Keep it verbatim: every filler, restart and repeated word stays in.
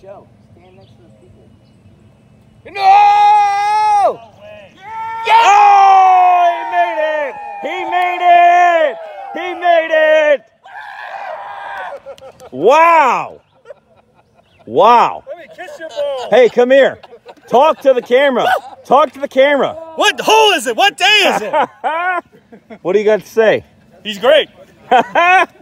Joe, stand next to the people. No! No yeah! Oh, he made it! He made it! He made it! Wow! Wow! Let me kiss your ball. Hey, come here. Talk to the camera. Talk to the camera. What hole is it? What day is it? What do you got to say? He's great.